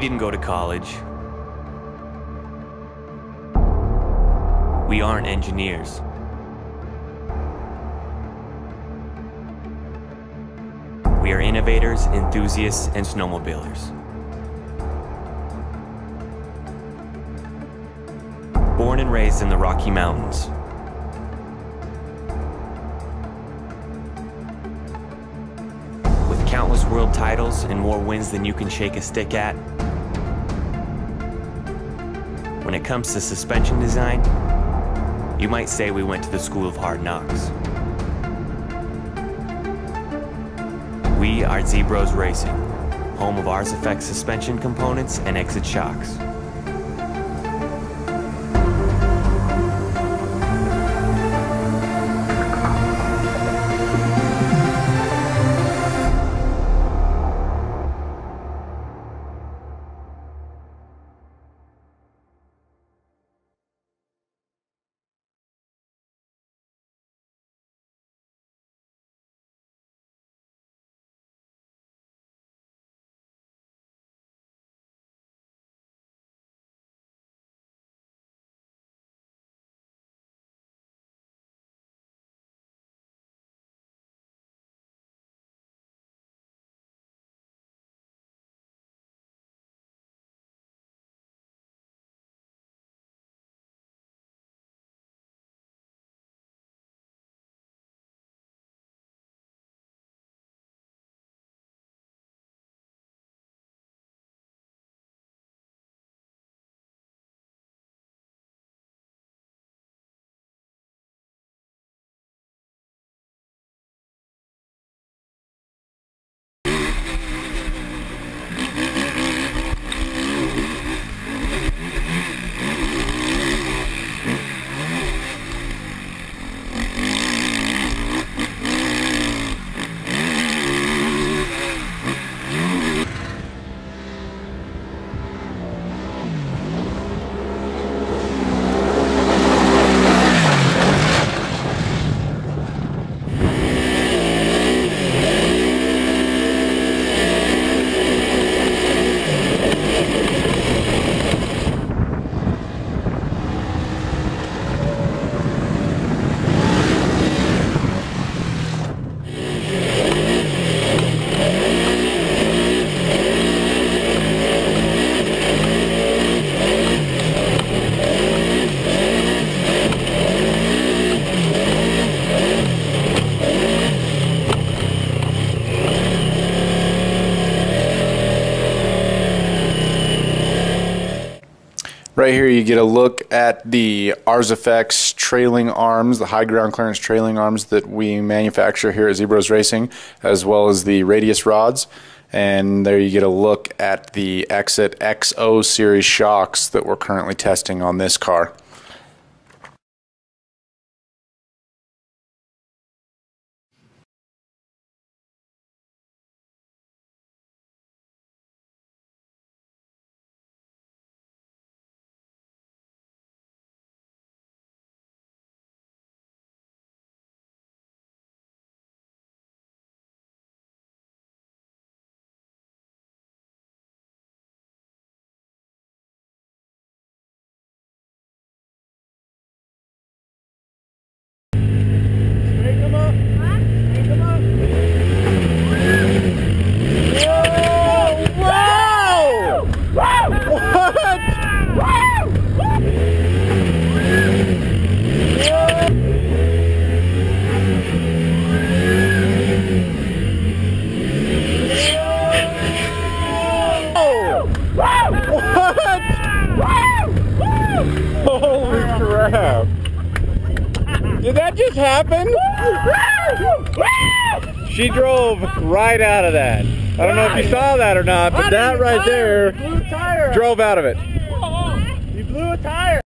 didn't go to college. We aren't engineers. We are innovators, enthusiasts, and snowmobilers. Born and raised in the Rocky Mountains. With countless world titles and more wins than you can shake a stick at. When it comes to suspension design, you might say we went to the School of Hard Knocks. We are Z-Bros Racing, home of Arzefec suspension components and exit shocks. Right here you get a look at the Arzefec trailing arms, the high ground clearance trailing arms that we manufacture here at Z-Bros Racing, as well as the radius rods. And there you get a look at the Exit XO series shocks that we're currently testing on this car. Holy crap! Did that just happen? She drove right out of that. I don't know if you saw that or not, but that right there drove out of it. You blew a tire.